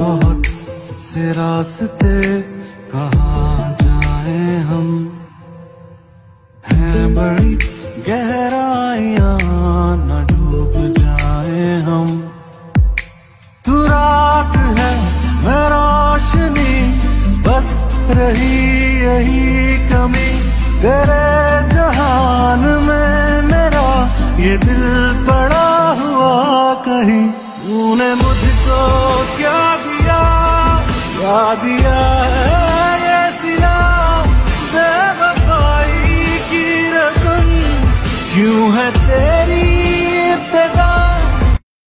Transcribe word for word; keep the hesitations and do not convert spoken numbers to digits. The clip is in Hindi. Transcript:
बहुत से रास्ते, कहाँ जाए हम। हैं बड़ी गहराइयां, न डूब जाए हम। तू रात है मैं रोशनी, बस रही यही कमी। तेरे जहान में मेरा ये दिल पड़ा हुआ कहीं। तूने मुझको क्या दिया, क्या दिया